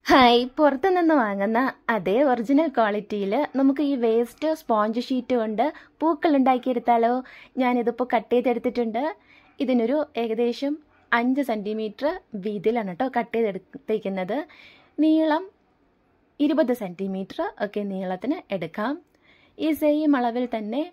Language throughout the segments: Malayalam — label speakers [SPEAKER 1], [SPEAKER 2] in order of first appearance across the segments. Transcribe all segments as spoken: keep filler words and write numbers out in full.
[SPEAKER 1] ഹായ് പുറത്തു നിന്ന് വാങ്ങുന്ന അതേ ഒറിജിനൽ ക്വാളിറ്റിയിൽ നമുക്ക് ഈ വേസ്റ്റ് സ്പോഞ്ച് ഷീറ്റ് കൊണ്ട് പൂക്കൾ ഉണ്ടാക്കിയെടുത്താലോ. ഞാനിതിപ്പോൾ കട്ട് ചെയ്തെടുത്തിട്ടുണ്ട്. ഇതിനൊരു ഏകദേശം അഞ്ച് സെൻറ്റിമീറ്റർ വീതിയിലാണ് കേട്ടോ കട്ട് ചെയ്തെടുത്തേക്കുന്നത്. നീളം ഇരുപത് സെൻറ്റിമീറ്റർ ഒക്കെ നീളത്തിന് എടുക്കാം. ഈ സെയിം അളവിൽ തന്നെ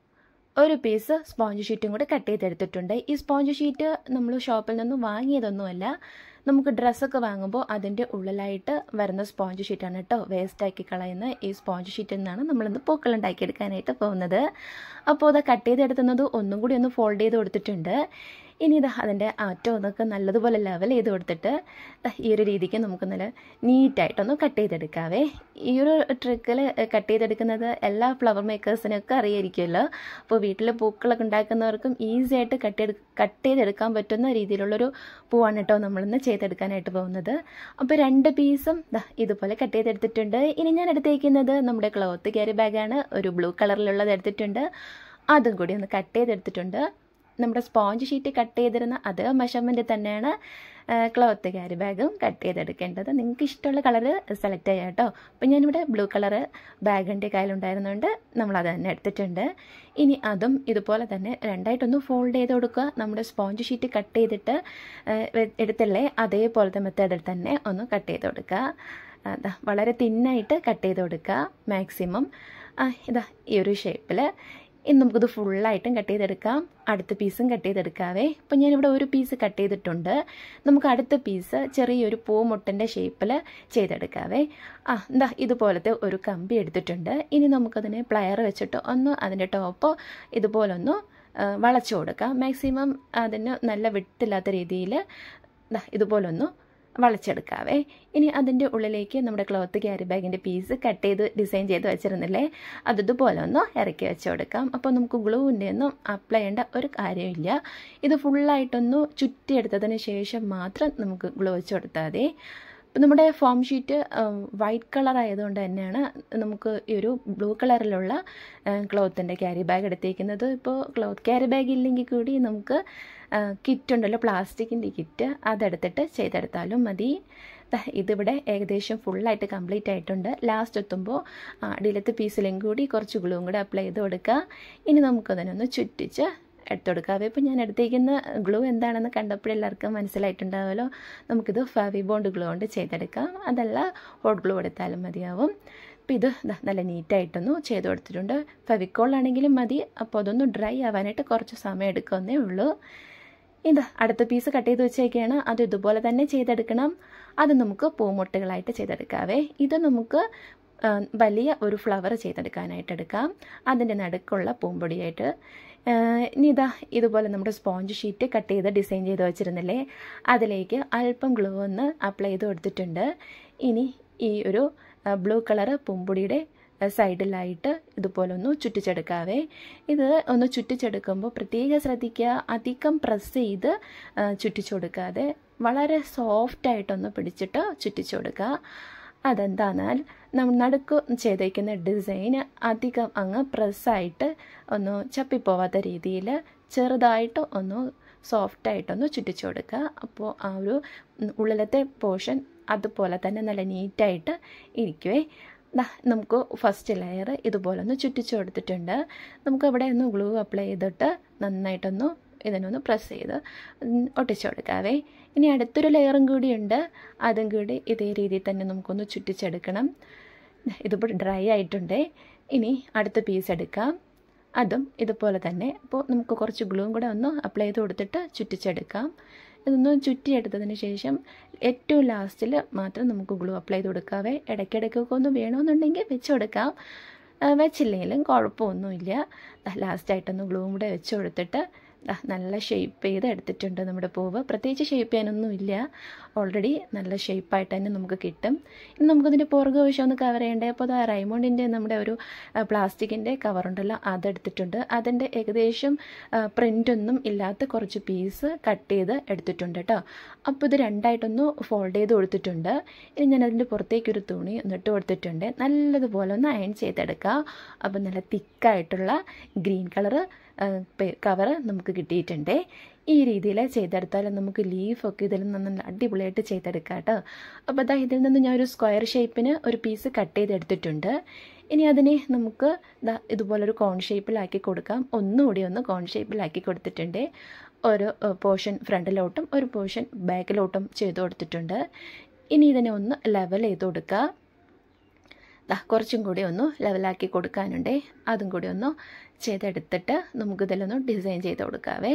[SPEAKER 1] ഒരു പീസ് സ്പോഞ്ച് ഷീറ്റും കൂടെ കട്ട് ചെയ്തെടുത്തിട്ടുണ്ട്. ഈ സ്പോഞ്ച് ഷീറ്റ് നമ്മൾ ഷോപ്പിൽ നിന്നും വാങ്ങിയതൊന്നുമല്ല, നമുക്ക് ഡ്രസ്സൊക്കെ വാങ്ങുമ്പോൾ അതിൻ്റെ ഉള്ളിലായിട്ട് വരുന്ന സ്പോഞ്ച് ഷീറ്റാണ് കേട്ടോ. വേസ്റ്റാക്കി കളയുന്ന ഈ സ്പോഞ്ച് ഷീറ്റിൽ നിന്നാണ് നമ്മളിന്ന് പൂക്കൾ ഉണ്ടാക്കിയെടുക്കാനായിട്ട് പോകുന്നത്. അപ്പോൾ അത് കട്ട് ചെയ്തെടുക്കുന്നത് ഒന്നും കൂടി ഒന്ന് ഫോൾഡ് ചെയ്ത് കൊടുത്തിട്ടുണ്ട്. ഇനി ഇത് അതിൻ്റെ അറ്റം ഒന്നൊക്കെ നല്ലതുപോലെ ലെവൽ ചെയ്ത് കൊടുത്തിട്ട് ഈ ഒരു രീതിക്ക് നമുക്ക് നല്ല നീറ്റായിട്ടൊന്ന് കട്ട് ചെയ്തെടുക്കാവേ. ഈ ഒരു ട്രിക്കിൽ കട്ട് ചെയ്തെടുക്കുന്നത് എല്ലാ ഫ്ലവർ മേക്കേഴ്സിനൊക്കെ അറിയായിരിക്കുമല്ലോ. അപ്പോൾ വീട്ടിൽ പൂക്കളൊക്കെ ഉണ്ടാക്കുന്നവർക്കും ഈസി ആയിട്ട് കട്ട് ചെയ്ത് കട്ട് ചെയ്തെടുക്കാൻ പറ്റുന്ന രീതിയിലുള്ളൊരു പൂവാണ് കേട്ടോ നമ്മളിന്ന് ചെയ്തെടുക്കാനായിട്ട് പോകുന്നത്. അപ്പോൾ രണ്ട് പീസും ഇതുപോലെ കട്ട് ചെയ്തെടുത്തിട്ടുണ്ട്. ഇനി ഞാൻ എടുത്തേക്കുന്നത് നമ്മുടെ ക്ലോത്ത് ക്യാരി ബാഗാണ്. ഒരു ബ്ലൂ കളറിലുള്ളത് എടുത്തിട്ടുണ്ട്. അതും കൂടി ഒന്ന് കട്ട് ചെയ്തെടുത്തിട്ടുണ്ട്. നമ്മുടെ സ്പോഞ്ച് ഷീറ്റ് കട്ട് ചെയ്തിരുന്ന അതേ മെഷർമെൻറ്റ് തന്നെയാണ് ക്ലോത്ത് ക്യാരി ബാഗും കട്ട് ചെയ്തെടുക്കേണ്ടത്. നിങ്ങൾക്ക് ഇഷ്ടമുള്ള കളറ് സെലക്ട് ചെയ്യാം കേട്ടോ. അപ്പോൾ ഞാനിവിടെ ബ്ലൂ കളറ് ബാഗിൻ്റെ കയ്യിലുണ്ടായിരുന്നുകൊണ്ട് നമ്മളത് തന്നെ എടുത്തിട്ടുണ്ട്. ഇനി അതും ഇതുപോലെ തന്നെ രണ്ടായിട്ടൊന്ന് ഫോൾഡ് ചെയ്ത് കൊടുക്കുക. നമ്മുടെ സ്പോഞ്ച് ഷീറ്റ് കട്ട് ചെയ്തിട്ട് എടുത്തില്ലേ അതേപോലത്തെ മെത്തേഡിൽ തന്നെ ഒന്ന് കട്ട് ചെയ്ത് കൊടുക്കുക. അതാ വളരെ തിന്നായിട്ട് കട്ട് ചെയ്ത് കൊടുക്കുക മാക്സിമം. ഇതാ ഈ ഒരു ഷേപ്പിൽ ഇനി നമുക്കിത് ഫുള്ളായിട്ടും കട്ട് ചെയ്തെടുക്കാം. അടുത്ത പീസും കട്ട് ചെയ്തെടുക്കാവേ. ഇപ്പം ഞാനിവിടെ ഒരു പീസ് കട്ട് ചെയ്തിട്ടുണ്ട്. നമുക്ക് അടുത്ത പീസ് ചെറിയൊരു പൂമുട്ടൻ്റെ ഷേപ്പിൽ ചെയ്തെടുക്കാവേ. ആ എന്താ ഇതുപോലത്തെ ഒരു കമ്പി എടുത്തിട്ടുണ്ട്. ഇനി നമുക്കതിനെ പ്ലയർ വെച്ചിട്ട് ഒന്ന് അതിൻ്റെ ടോപ്പ് ഇതുപോലൊന്ന് വളച്ചു കൊടുക്കാം. മാക്സിമം അതിന് നല്ല വിട്ടില്ലാത്ത രീതിയിൽ ഇതുപോലൊന്ന് വളച്ചെടുക്കാവേ. ഇനി അതിൻ്റെ ഉള്ളിലേക്ക് നമ്മുടെ ക്ലോത്ത് ക്യാരി ബാഗിൻ്റെ പീസ് കട്ട് ചെയ്ത് ഡിസൈൻ ചെയ്ത് വെച്ചിരുന്നില്ലേ, അത് ഇതുപോലെ ഒന്ന് ഇറക്കി വെച്ച് കൊടുക്കാം. അപ്പോൾ നമുക്ക് ഗ്ലൂവിൻ്റെ ഒന്നും അപ്ലൈ ചെയ്യേണ്ട ഒരു കാര്യമില്ല. ഇത് ഫുള്ളായിട്ടൊന്ന് ചുറ്റിയെടുത്തതിന് ശേഷം മാത്രം നമുക്ക് ഗ്ലൂ വെച്ച് കൊടുത്താൽ മതി. ഇപ്പം നമ്മുടെ ഫോം ഷീറ്റ് വൈറ്റ് കളർ ആയതുകൊണ്ട് തന്നെയാണ് നമുക്ക് ഈ ഒരു ബ്ലൂ കളറിലുള്ള ക്ലോത്തിൻ്റെ ക്യാരി ബാഗ് എടുത്തേക്കുന്നത്. ഇപ്പോൾ ക്ലോത്ത് ക്യാരി ബാഗ് ഇല്ലെങ്കിൽ കൂടി നമുക്ക് കിറ്റ് ഉണ്ടല്ലോ, പ്ലാസ്റ്റിക്കിൻ്റെ കിറ്റ്, അതെടുത്തിട്ട് ചെയ്തെടുത്താലും മതി. ഇതിവിടെ ഏകദേശം ഫുള്ളായിട്ട് കംപ്ലീറ്റ് ആയിട്ടുണ്ട്. ലാസ്റ്റ് എത്തുമ്പോൾ അടിയിലത്തെ പീസിലും കൂടി കുറച്ച് ഗ്ലൂവും കൂടെ അപ്ലൈ ചെയ്ത് കൊടുക്കുക. ഇനി നമുക്കതിനൊന്ന് ചുറ്റിച്ച് എടുത്തു കൊടുക്കാവേ. ഇപ്പോൾ ഞാൻ എടുത്തേക്കുന്ന ഗ്ലൂ എന്താണെന്ന് കണ്ടപ്പോൾ എല്ലാവർക്കും മനസ്സിലായിട്ടുണ്ടാവുമല്ലോ. നമുക്കിത് ഫെവി ബോണ്ട് ഗ്ലൂ കൊണ്ട് ചെയ്തെടുക്കാം. അതല്ല ഹോട്ട് ഗ്ലൂ എടുത്താലും മതിയാവും. അപ്പോൾ ഇത് നല്ല നീറ്റായിട്ടൊന്ന് ചെയ്ത് കൊടുത്തിട്ടുണ്ട്. ഫെവിക്കോളാണെങ്കിലും മതി. അപ്പോൾ അതൊന്ന് ഡ്രൈ ആവാനായിട്ട് കുറച്ച് സമയം എടുക്കുന്നേ ഉള്ളൂ. ഇതാ അടുത്ത പീസ് കട്ട് ചെയ്ത് വെച്ചേക്കാണ്. അത് ഇതുപോലെ തന്നെ ചെയ്തെടുക്കണം. അത് നമുക്ക് പൂമുട്ടുകളായിട്ട് ചെയ്തെടുക്കാവേ. ഇത് നമുക്ക് വലിയ ഒരു ഫ്ലവർ ചെയ്തെടുക്കാനായിട്ട് എടുക്കാം. അതിൻ്റെ നടുക്കുള്ള പൂമ്പൊടിയായിട്ട്. ഇനി ഇതാ ഇതുപോലെ നമ്മുടെ സ്പോഞ്ച് ഷീറ്റ് കട്ട് ചെയ്ത് ഡിസൈൻ ചെയ്ത് വെച്ചിരുന്നില്ലേ, അതിലേക്ക് അല്പം ഗ്ലൂ ഒന്ന് അപ്ലൈ ചെയ്ത് കൊടുത്തിട്ടുണ്ട്. ഇനി ഈ ഒരു ബ്ലൂ കളറ് പൂമ്പൊടിയുടെ സൈഡിലായിട്ട് ഇതുപോലെ ഒന്ന് ചുറ്റിച്ചെടുക്കാവേ. ഇത് ഒന്ന് ചുറ്റിച്ചെടുക്കുമ്പോൾ പ്രത്യേകം ശ്രദ്ധിക്കുക, അധികം പ്രസ് ചെയ്ത് ചുറ്റിച്ചു കൊടുക്കാതെ വളരെ സോഫ്റ്റായിട്ടൊന്ന് പിടിച്ചിട്ട് ചുറ്റിച്ചു കൊടുക്കുക. അതെന്താന്നാൽ നമ്മൾ നടുക്ക് ചെയ്തേക്കുന്ന ഡിസൈന് അധികം അങ്ങ് പ്രസ്സായിട്ട് ഒന്ന് ചപ്പിപ്പോവാത്ത രീതിയിൽ ചെറുതായിട്ട് ഒന്ന് സോഫ്റ്റായിട്ടൊന്ന് ചുറ്റിച്ചു കൊടുക്കുക. അപ്പോൾ ആ ഒരു ഉള്ളിലത്തെ പോർഷൻ അതുപോലെ തന്നെ നല്ല നീറ്റായിട്ട് ഇരിക്കുവേ. നമുക്ക് ഫസ്റ്റ് ലെയർ ഇതുപോലെ ഒന്ന് ചുറ്റിച്ചു കൊടുത്തിട്ടുണ്ട്. നമുക്ക് അവിടെ ഒന്ന് ഗ്ലൂ അപ്ലൈ ചെയ്തിട്ട് നന്നായിട്ടൊന്ന് ഇതിനൊന്ന് പ്രസ് ചെയ്ത് ഒട്ടിച്ചു കൊടുക്കാവേ. ഇനി അടുത്തൊരു ലെയറും കൂടിയുണ്ട്. അതും കൂടി ഇതേ രീതിയിൽ തന്നെ നമുക്കൊന്ന് ചുറ്റിച്ചെടുക്കണം. ഇതിപ്പോൾ ഡ്രൈ ആയിട്ടുണ്ട്. ഇനി അടുത്ത പീസ് എടുക്കാം. അതും ഇതുപോലെ തന്നെ. അപ്പോൾ നമുക്ക് കുറച്ച് ഗ്ലൂവും കൂടെ ഒന്ന് അപ്ലൈ ചെയ്ത് കൊടുത്തിട്ട് ചുറ്റിച്ചെടുക്കാം. ഇതൊന്ന് ചുറ്റിയെടുത്തതിന് ശേഷം ഏറ്റവും ലാസ്റ്റിൽ മാത്രം നമുക്ക് ഗ്ലൂ അപ്ലൈ ചെയ്ത് കൊടുക്കാവേ. ഇടയ്ക്കിടയ്ക്കൊക്കെ ഒന്ന് വേണമെന്നുണ്ടെങ്കിൽ വെച്ച് കൊടുക്കാം, വെച്ചില്ലെങ്കിലും കുഴപ്പമൊന്നുമില്ല. ലാസ്റ്റായിട്ടൊന്ന് ഗ്ലൂവും കൂടെ വെച്ച് കൊടുത്തിട്ട് നല്ല ഷേപ്പ് ചെയ്ത് എടുത്തിട്ടുണ്ട് നമ്മുടെ പൂവ്. പ്രത്യേകിച്ച് ഷേപ്പ് ചെയ്യാനൊന്നുമില്ല, ഓൾറെഡി നല്ല ഷേപ്പായിട്ട് തന്നെ നമുക്ക് കിട്ടും. ഇനി നമുക്കതിൻ്റെ പുറകെ വശം ഒന്ന് കവർ ചെയ്യേണ്ടേ. അപ്പോൾ അത് റൈമോണ്ടിൻ്റെ നമ്മുടെ ഒരു പ്ലാസ്റ്റിക്കിൻ്റെ കവറുണ്ടല്ലോ, അതെടുത്തിട്ടുണ്ട്. അതിൻ്റെ ഏകദേശം പ്രിൻ്റൊന്നും ഇല്ലാത്ത കുറച്ച് പീസ് കട്ട് ചെയ്ത് എടുത്തിട്ടുണ്ട് കേട്ടോ. അപ്പോൾ ഇത് രണ്ടായിട്ടൊന്ന് ഫോൾഡ് ചെയ്ത് കൊടുത്തിട്ടുണ്ട്. ഇനി ഞാൻ അതിൻ്റെ പുറത്തേക്കൊരു തുണി ഒന്നിട്ട് കൊടുത്തിട്ടുണ്ട്. നല്ലതുപോലെ ഒന്ന് അയൺ ചെയ്തെടുക്കുക. അപ്പോൾ നല്ല തിക്കായിട്ടുള്ള ഗ്രീൻ കളറ് കവറ് നമുക്ക് കിട്ടിയിട്ടുണ്ട്. ഈ രീതിയിൽ ചെയ്തെടുത്താൽ നമുക്ക് ലീഫൊക്കെ ഇതിൽ നിന്ന് അടിപൊളിയായിട്ട് ചെയ്തെടുക്കാം കേട്ടോ. അപ്പോൾ അതാ ഇതിൽ നിന്ന് ഞാൻ ഒരു സ്ക്വയർ ഷേപ്പിന് ഒരു പീസ് കട്ട് ചെയ്തെടുത്തിട്ടുണ്ട്. ഇനി അതിനെ നമുക്ക് ദാ ഇതുപോലൊരു കോൺ ഷേപ്പിലാക്കി കൊടുക്കാം. ഒന്നുകൂടി ഒന്ന് കോൺ ഷേപ്പിലാക്കി കൊടുത്തിട്ടുണ്ട്. ഒരു പോർഷൻ ഫ്രണ്ടിലോട്ടും ഒരു പോർഷൻ ബാക്കിലോട്ടും ചെയ്ത് കൊടുത്തിട്ടുണ്ട്. ഇനി ഇതിനെ ഒന്ന് ലെവൽ ചെയ്ത് കൊടുക്കുക. ദാ കുറച്ചും കൂടി ഒന്ന് ലെവലാക്കി കൊടുക്കാനുണ്ടേ. അതും കൂടി ഒന്ന് ചെയ്തെടുത്തിട്ട് നമുക്കിതിലൊന്ന് ഡിസൈൻ ചെയ്ത് കൊടുക്കാവേ.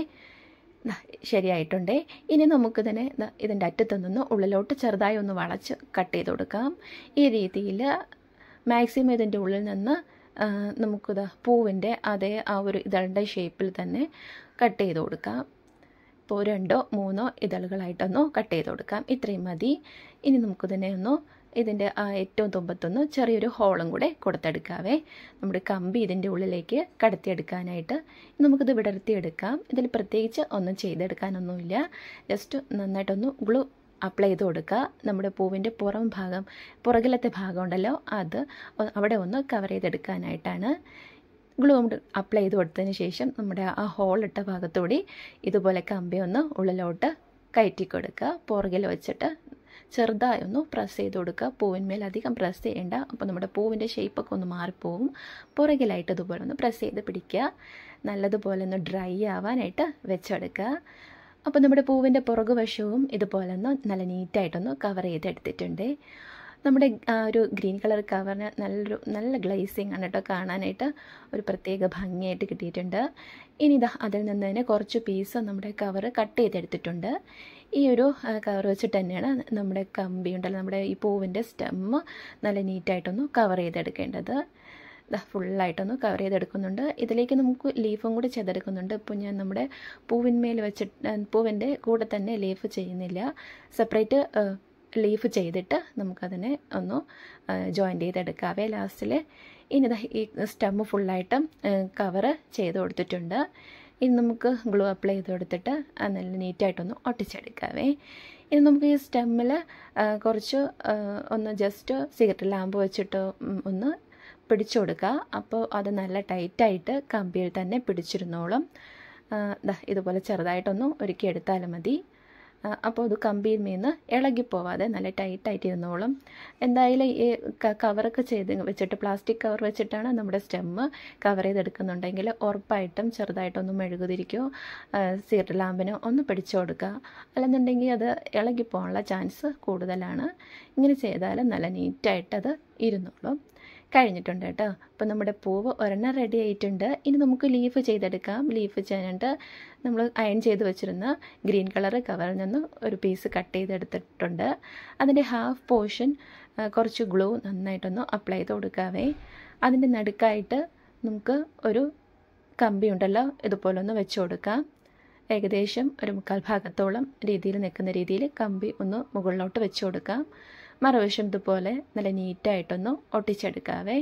[SPEAKER 1] ശരിയായിട്ടുണ്ടേ. ഇനി നമുക്കിതിനെ ഇതിൻ്റെ അറ്റത്തുനിന്ന് ഉള്ളിലോട്ട് ചെറുതായി ഒന്ന് വളച്ച് കട്ട് ചെയ്ത് കൊടുക്കാം. ഈ രീതിയിൽ മാക്സിമം ഇതിൻ്റെ ഉള്ളിൽ നിന്ന് നമുക്കിത് പൂവിൻ്റെ അതേ ആ ഒരു ഇതളുടെ ഷേപ്പിൽ തന്നെ കട്ട് ചെയ്ത് കൊടുക്കാം. ഇപ്പോൾ രണ്ടോ മൂന്നോ ഇതളുകളായിട്ടൊന്നോ കട്ട് ചെയ്ത് കൊടുക്കാം. ഇത്രയും മതി. ഇനി നമുക്കിതിനെ ഒന്ന് ഇതിൻ്റെ ആ ഏറ്റവും തുമ്പത്തൊന്ന് ചെറിയൊരു ഹോളും കൂടെ കൊടുത്തെടുക്കാവേ. നമ്മുടെ കമ്പി ഇതിൻ്റെ ഉള്ളിലേക്ക് കടത്തിയെടുക്കാനായിട്ട് നമുക്കിത് വിടർത്തിയെടുക്കാം. ഇതിൽ പ്രത്യേകിച്ച് ഒന്നും ചെയ്തെടുക്കാനൊന്നുമില്ല. ജസ്റ്റ് നന്നായിട്ടൊന്ന് ഗ്ലൂ അപ്ലൈ ചെയ്ത് കൊടുക്കുക. നമ്മുടെ പൂവിൻ്റെ പുറം ഭാഗം പുറകിലത്തെ ഭാഗം ഉണ്ടല്ലോ അത് അവിടെ ഒന്ന് കവർ ചെയ്തെടുക്കാനായിട്ടാണ്. ഗ്ലൂ അപ്ലൈ ചെയ്ത് കൊടുത്തതിന് ശേഷം നമ്മുടെ ആ ഹോളിട്ട ഭാഗത്തൂടി ഇതുപോലെ കമ്പി ഒന്ന് ഉള്ളിലോട്ട് കയറ്റി കൊടുക്കുക. പുറകിൽ വെച്ചിട്ട് ചെറുതായി ഒന്ന് പ്രസ് ചെയ്ത് കൊടുക്കുക. പൂവിന്മേൽ അധികം പ്രസ് ചെയ്യേണ്ട. അപ്പോൾ നമ്മുടെ പൂവിൻ്റെ ഷേപ്പൊക്കെ ഒന്ന് മാറിപ്പോവും. പുറകിലായിട്ട് ഇതുപോലെ ഒന്ന് പ്രസ് ചെയ്ത് പിടിക്കുക. നല്ലതുപോലെ ഒന്ന് ഡ്രൈ ആവാനായിട്ട് വെച്ചെടുക്കുക. അപ്പോൾ നമ്മുടെ പൂവിൻ്റെ പുറകു വശവും ഇതുപോലെ ഒന്ന് നല്ല നീറ്റായിട്ടൊന്ന് കവർ ചെയ്തെടുത്തിട്ടുണ്ട്. നമ്മുടെ ആ ഒരു ഗ്രീൻ കളർ കവറിന് നല്ലൊരു നല്ല ഗ്ലേസിങ് ആണ് കേട്ടോ. കാണാനായിട്ട് ഒരു പ്രത്യേക ഭംഗിയായിട്ട് കിട്ടിയിട്ടുണ്ട്. ഇനി ഇതാ അതിൽ നിന്ന് തന്നെ കുറച്ച് പീസ് നമ്മുടെ കവർ കട്ട് ചെയ്തെടുത്തിട്ടുണ്ട്. ഈ ഒരു കവർ വെച്ചിട്ട് തന്നെയാണ് നമ്മുടെ കമ്പി ഉണ്ടല്ലോ നമ്മുടെ ഈ പൂവിൻ്റെ സ്റ്റെമ്മ് നല്ല നീറ്റായിട്ടൊന്ന് കവർ ചെയ്തെടുക്കേണ്ടത്. ഇതാ ഫുള്ളായിട്ടൊന്ന് കവർ ചെയ്തെടുക്കുന്നുണ്ട്. ഇതിലേക്ക് നമുക്ക് ലീഫും കൂടി ചെയ്തെടുക്കുന്നുണ്ട്. ഇപ്പോൾ ഞാൻ നമ്മുടെ പൂവിന്മേൽ വെച്ചിട്ട് പൂവിൻ്റെ കൂടെ തന്നെ ലീഫ് ചെയ്യുന്നില്ല. സെപ്പറേറ്റ് ലീഫ് ചെയ്തിട്ട് നമുക്കതിനെ ഒന്ന് ജോയിൻ്റ് ചെയ്തെടുക്കാവേ ലാസ്റ്റിൽ. ഇനി ഈ സ്റ്റെമ്മ് ഫുള്ളായിട്ടും കവർ ചെയ്ത് കൊടുത്തിട്ടുണ്ട്. ഇനി നമുക്ക് ഗ്ലൂ അപ്ലൈ ചെയ്ത് കൊടുത്തിട്ട് നല്ല നീറ്റായിട്ടൊന്ന് ഒട്ടിച്ചെടുക്കാവേ. ഇനി നമുക്ക് ഈ സ്റ്റെമ്മിൽ കുറച്ച് ഒന്ന് ജസ്റ്റ് സിഗരറ്റ് ലാമ്പ് വെച്ചിട്ട് ഒന്ന് പിടിച്ചു കൊടുക്കുക. അപ്പോൾ അത് നല്ല ടൈറ്റായിട്ട് കമ്പിയിൽ തന്നെ പിടിച്ചിരുന്നോളും. ഇതുപോലെ ചെറുതായിട്ടൊന്ന് ഒരുക്കിയെടുത്താലും മതി. അപ്പോൾ അത് കമ്പിയിൽ നിന്ന് ഇളകിപ്പോവാതെ നല്ല ടൈറ്റായിട്ട് ഇരുന്നോളും. എന്തായാലും ഈ കവറൊക്കെ ചെയ്ത് വെച്ചിട്ട് പ്ലാസ്റ്റിക് കവർ വെച്ചിട്ടാണ് നമ്മുടെ സ്റ്റെമ്മ് കവർ ചെയ്തെടുക്കുന്നുണ്ടെങ്കിൽ ഉറപ്പായിട്ടും ചെറുതായിട്ടൊന്ന് മെഴുകുതിരിക്കോ സിഗരറ്റ് ലാമ്പിനോ ഒന്ന് പിടിച്ചു കൊടുക്കുക. അല്ലെന്നുണ്ടെങ്കിൽ അത് ഇളകിപ്പോകാനുള്ള ചാൻസ് കൂടുതലാണ്. ഇങ്ങനെ ചെയ്താൽ നല്ല നീറ്റായിട്ടത് ഇരുന്നോളും. കഴിഞ്ഞിട്ടുണ്ട് കേട്ടോ. അപ്പോൾ നമ്മുടെ പൂവ് ഒരെണ്ണം റെഡി ആയിട്ടുണ്ട്. ഇനി നമുക്ക് ലീഫ് ചെയ്തെടുക്കാം. ലീഫ് ചെയ്യാനായിട്ട് നമ്മൾ അയൺ ചെയ്ത് വെച്ചിരുന്ന ഗ്രീൻ കളർ കവറിൽ നിന്ന് ഒരു പീസ് കട്ട് ചെയ്തെടുത്തിട്ടുണ്ട്. അതിൻ്റെ ഹാഫ് പോർഷൻ കുറച്ച് ഗ്ലൂ നന്നായിട്ടൊന്ന് അപ്ലൈ ചെയ്ത് കൊടുക്കാവേ. അതിൻ്റെ നടുക്കായിട്ട് നമുക്ക് ഒരു കമ്പി ഉണ്ടല്ലോ ഇതുപോലെ ഒന്ന് വെച്ച് കൊടുക്കാം. ഏകദേശം ഒരു മുക്കാൽ ഭാഗത്തോളം രീതിയിൽ നിൽക്കുന്ന രീതിയിൽ കമ്പി ഒന്ന് മുകളിലോട്ട് വെച്ച് കൊടുക്കാം. മറുവശം ഇതുപോലെ നല്ല നീറ്റായിട്ടൊന്ന് ഒട്ടിച്ചെടുക്കാവേ.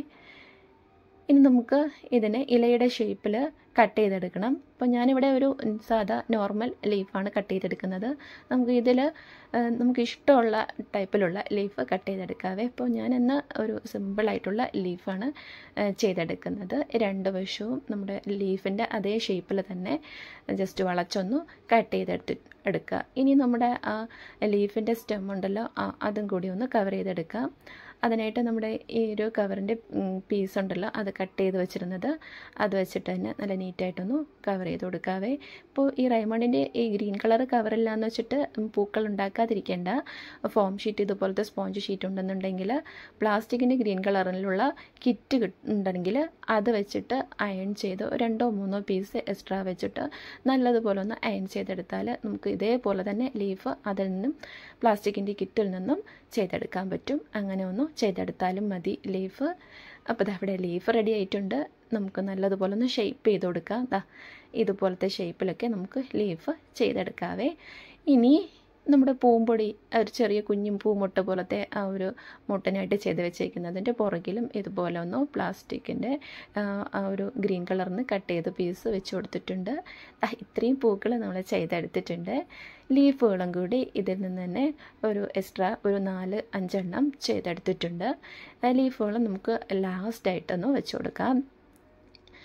[SPEAKER 1] ഇനി നമുക്ക് ഇതിനെ ഇലയുടെ ഷേപ്പിൽ കട്ട് ചെയ്തെടുക്കണം. അപ്പോൾ ഞാനിവിടെ ഒരു സാധാ നോർമൽ ലീഫാണ് കട്ട് ചെയ്തെടുക്കുന്നത്. നമുക്ക് ഇതിൽ നമുക്ക് ഇഷ്ടമുള്ള ടൈപ്പിലുള്ള ലീഫ് കട്ട് ചെയ്തെടുക്കാവേ. അപ്പോൾ ഞാൻ ഇന്ന് ഒരു സിമ്പിളായിട്ടുള്ള ലീഫാണ് ചെയ്തെടുക്കുന്നത്. രണ്ട് വശവും നമ്മുടെ ലീഫിൻ്റെ അതേ ഷേപ്പിൽ തന്നെ ജസ്റ്റ് വളച്ചൊന്ന് കട്ട് ചെയ്തെടുത്ത് എടുക്കുക. ഇനി നമ്മുടെ ആ ലീഫിൻ്റെ സ്റ്റെം ഉണ്ടല്ലോ അതും കൂടി ഒന്ന് കവർ ചെയ്തെടുക്കാം. അതിനായിട്ട് നമ്മുടെ ഈ ഒരു കവറിൻ്റെ പീസ് ഉണ്ടല്ലോ അത് കട്ട് ചെയ്ത് വെച്ചിരുന്നത് അത് വെച്ചിട്ട് തന്നെ നല്ല നീറ്റായിട്ടൊന്ന് കവർ ചെയ്ത് കൊടുക്കാവേ. ഇപ്പോൾ ഈ റൈമണ്ടിൻ്റെ ഈ ഗ്രീൻ കളർ കവറില്ലാന്ന് വെച്ചിട്ട് പൂക്കൾ ഉണ്ടാക്കാതിരിക്കേണ്ട. ഫോം ഷീറ്റ് ഇതുപോലത്തെ സ്പോഞ്ച് ഷീറ്റ് ഉണ്ടെന്നുണ്ടെങ്കിൽ പ്ലാസ്റ്റിക്കിൻ്റെ ഗ്രീൻ കളറിലുള്ള കിറ്റ് ഉണ്ടെങ്കിൽ അത് വെച്ചിട്ട് അയൺ ചെയ്ത് രണ്ടോ മൂന്നോ പീസ് എക്സ്ട്രാ വെച്ചിട്ട് നല്ലതുപോലെ ഒന്ന് അയൺ ചെയ്തെടുത്താൽ നമുക്ക് ഇതേപോലെ തന്നെ ലീഫ് അതിൽ നിന്നും പ്ലാസ്റ്റിക്കിൻ്റെ കിറ്റിൽ നിന്നും ചെയ്തെടുക്കാൻ പറ്റും. അങ്ങനെ ഒന്ന് ചെയ്തെടുത്താലും മതി ലീഫ്. അപ്പോൾ അവിടെ ലീഫ് റെഡി ആയിട്ടുണ്ട്. നമുക്ക് നല്ലതുപോലെ ഒന്ന് ഷേപ്പ് ചെയ്ത് കൊടുക്കാം. ദാ ഇതുപോലത്തെ ഷേപ്പിലൊക്കെ നമുക്ക് ലീഫ് ചെയ്തെടുക്കാവേ. ഇനി നമ്മുടെ പൂമ്പൊടി ഒരു ചെറിയ കുഞ്ഞും പൂമുട്ട പോലത്തെ ആ ഒരു മുട്ടനായിട്ട് ചെയ്ത് വെച്ചേക്കുന്നതിൻ്റെ പുറകിലും ഇതുപോലെ ഒന്ന് പ്ലാസ്റ്റിക്കിൻ്റെ ആ ഒരു ഗ്രീൻ കളറിന് കട്ട് ചെയ്ത് പീസ് വെച്ച് കൊടുത്തിട്ടുണ്ട്. ഇത്രയും പൂക്കൾ നമ്മൾ ചെയ്തെടുത്തിട്ടുണ്ട്. ലീഫുകളും കൂടി ഇതിൽ നിന്ന് തന്നെ ഒരു എക്സ്ട്രാ ഒരു നാല് അഞ്ചെണ്ണം ചെയ്തെടുത്തിട്ടുണ്ട്. ലീഫുകൾ നമുക്ക് ലാസ്റ്റായിട്ടൊന്ന് വെച്ച് കൊടുക്കാം.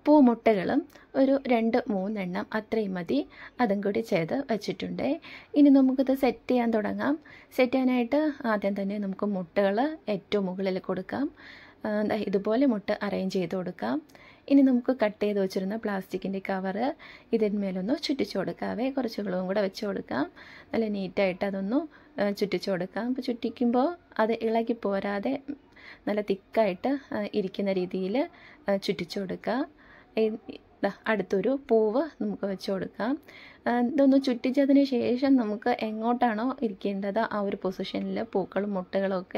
[SPEAKER 1] പൂമുട്ടകളും ഒരു രണ്ട് മൂന്നെണ്ണം അത്രയും മതി, അതും കൂടി ചെയ്ത് വെച്ചിട്ടുണ്ട്. ഇനി നമുക്കിത് സെറ്റ് ചെയ്യാൻ തുടങ്ങാം. സെറ്റ് ചെയ്യാനായിട്ട് ആദ്യം തന്നെ നമുക്ക് മുട്ടകൾ ഏറ്റവും മുകളിൽ കൊടുക്കാം. ഇതുപോലെ മുട്ട അറേഞ്ച് ചെയ്ത് കൊടുക്കാം. ഇനി നമുക്ക് കട്ട് ചെയ്ത് വെച്ചിരുന്ന പ്ലാസ്റ്റിക്കിൻ്റെ കവറ് ഇതിന്മേലൊന്ന് ചുറ്റിച്ചു കൊടുക്കാവേ. കുറച്ച് വെള്ളവും കൂടെ വെച്ച് കൊടുക്കാം. നല്ല നീറ്റായിട്ട് അതൊന്ന് ചുറ്റിച്ചു കൊടുക്കാം. അപ്പോൾ ചുറ്റിക്കുമ്പോൾ അത് ഇളകി പോരാതെ നല്ല തിക്കായിട്ട് ഇരിക്കുന്ന രീതിയിൽ ചുറ്റിച്ചു കൊടുക്കുക. അടുത്തൊരു പൂവ് നമുക്ക് വെച്ച് കൊടുക്കാം. ഇതൊന്ന് ചുറ്റിച്ചതിന് ശേഷം നമുക്ക് എങ്ങോട്ടാണോ ഇരിക്കേണ്ടത് ആ ഒരു പൊസിഷനിൽ പൂക്കളും മുട്ടകളും ഒക്കെ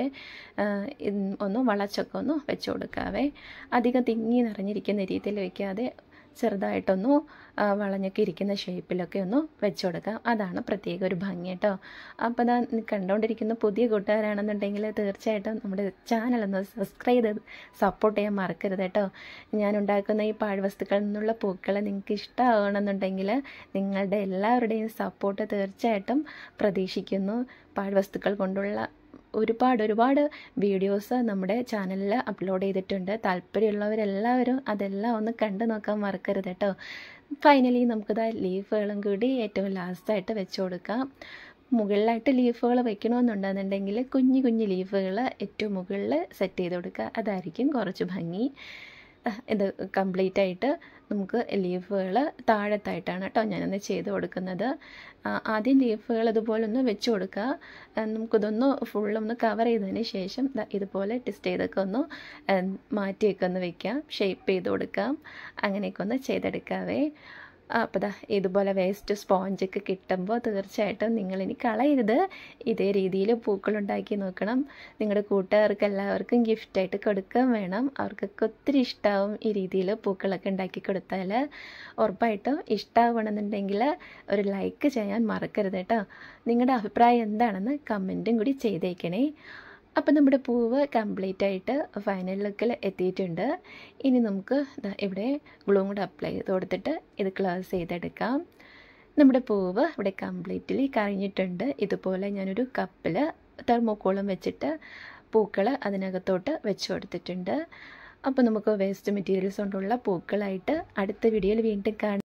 [SPEAKER 1] ഒന്ന് വളച്ചൊക്കെ ഒന്ന് വെച്ച് കൊടുക്കാവേ. അധികം തിങ്ങി നിറഞ്ഞിരിക്കുന്ന രീതിയിൽ വയ്ക്കാതെ ചെറുതായിട്ടൊന്ന് വളഞ്ഞൊക്കെ ഇരിക്കുന്ന ഷേപ്പിലൊക്കെ ഒന്ന് വെച്ച് കൊടുക്കാം. അതാണ് പ്രത്യേക ഒരു ഭംഗി കേട്ടോ. അപ്പോൾ അതാ കണ്ടുകൊണ്ടിരിക്കുന്ന പുതിയ കൂട്ടുകാരാണെന്നുണ്ടെങ്കിൽ തീർച്ചയായിട്ടും നമ്മുടെ ചാനലൊന്ന് സബ്സ്ക്രൈബ് ചെയ്ത് സപ്പോർട്ട് ചെയ്യാൻ മറക്കരുത് കേട്ടോ. ഞാൻ ഉണ്ടാക്കുന്ന ഈ പാഴ്വസ്തുക്കളിൽ നിന്നുള്ള പൂക്കൾ നിങ്ങൾക്ക് ഇഷ്ടമാകണമെന്നുണ്ടെങ്കിൽ നിങ്ങളുടെ എല്ലാവരുടെയും സപ്പോർട്ട് തീർച്ചയായിട്ടും പ്രതീക്ഷിക്കുന്നു. പാഴ്വസ്തുക്കൾ കൊണ്ടുള്ള ഒരുപാട് ഒരുപാട് വീഡിയോസ് നമ്മുടെ ചാനലിൽ അപ്ലോഡ് ചെയ്തിട്ടുണ്ട്. താല്പര്യമുള്ളവരെല്ലാവരും അതെല്ലാം ഒന്ന് കണ്ടു നോക്കാൻ മറക്കരുത് കേട്ടോ. ഫൈനലി നമുക്കിത് ലീഫുകളും കൂടി ഏറ്റവും ലാസ്റ്റായിട്ട് വെച്ച് കൊടുക്കാം. മുകളിലായിട്ട് ലീഫുകൾ വെക്കണമെന്നുണ്ടെന്നുണ്ടെങ്കിൽ കുഞ്ഞു കുഞ്ഞു ലീഫുകൾ ഏറ്റവും മുകളിൽ സെറ്റ് ചെയ്ത് കൊടുക്കുക. അതായിരിക്കും കുറച്ച് ഭംഗി. ഇത് കംപ്ലീറ്റ് ആയിട്ട് നമുക്ക് ലീഫുകൾ താഴത്തായിട്ടാണ് കേട്ടോ ഞാനൊന്ന് ചെയ്ത് കൊടുക്കുന്നത്. ആദ്യം ലീഫുകൾ ഇതുപോലെ ഒന്ന് വെച്ച് കൊടുക്കുക. നമുക്കിതൊന്ന് ഫുള്ളൊന്ന് കവർ ചെയ്തതിന് ശേഷം ഇതുപോലെ ടെസ്റ്റ് ചെയ്തൊക്കെ ഒന്ന് മാറ്റിയൊക്കെ ഒന്ന് വയ്ക്കാം. ഷേപ്പ് ചെയ്ത് കൊടുക്കാം. അങ്ങനെയൊക്കെ ഒന്ന് ചെയ്തെടുക്കാവേ. അപ്പോൾ ദാ ഇതുപോലെ വേസ്റ്റ് സ്പോഞ്ചൊക്കെ കിട്ടുമ്പോൾ തീർച്ചയായിട്ടും നിങ്ങളിനി കളയരുത്. ഇതേ രീതിയിൽ പൂക്കളുണ്ടാക്കി നോക്കണം. നിങ്ങളുടെ കൂട്ടുകാർക്ക് എല്ലാവർക്കും ഗിഫ്റ്റായിട്ട് കൊടുക്കാൻ വേണം. അവർക്കൊക്കെ ഒത്തിരി ഇഷ്ടമാവും ഈ രീതിയിൽ പൂക്കളൊക്കെ ഉണ്ടാക്കി കൊടുത്താൽ. ഉറപ്പായിട്ടും ഇഷ്ടമാവണമെന്നുണ്ടെങ്കിൽ ഒരു ലൈക്ക് ചെയ്യാൻ മറക്കരുത് കേട്ടോ. നിങ്ങളുടെ അഭിപ്രായം എന്താണെന്ന് കമൻറ്റും കൂടി ചെയ്തേക്കണേ. അപ്പം നമ്മുടെ പൂവ് കംപ്ലീറ്റ് ആയിട്ട് ഫൈനൽ ലുക്കിൽ എത്തിയിട്ടുണ്ട്. ഇനി നമുക്ക് ഇവിടെ ഗ്ലൂ കൂടെ അപ്ലൈ ചെയ്ത് കൊടുത്തിട്ട് ഇത് ക്ലോസ് ചെയ്തെടുക്കാം. നമ്മുടെ പൂവ് ഇവിടെ കംപ്ലീറ്റ്ലി കഴിഞ്ഞിട്ടുണ്ട്. ഇതുപോലെ ഞാനൊരു കപ്പിൽ തെർമോക്കോളും വെച്ചിട്ട് പൂക്കൾ അതിനകത്തോട്ട് വെച്ച് കൊടുത്തിട്ടുണ്ട്. അപ്പോൾ നമുക്ക് വേസ്റ്റ് മെറ്റീരിയൽസ് കൊണ്ടുള്ള പൂക്കളായിട്ട് അടുത്ത വീഡിയോയിൽ വീണ്ടും കാണാം.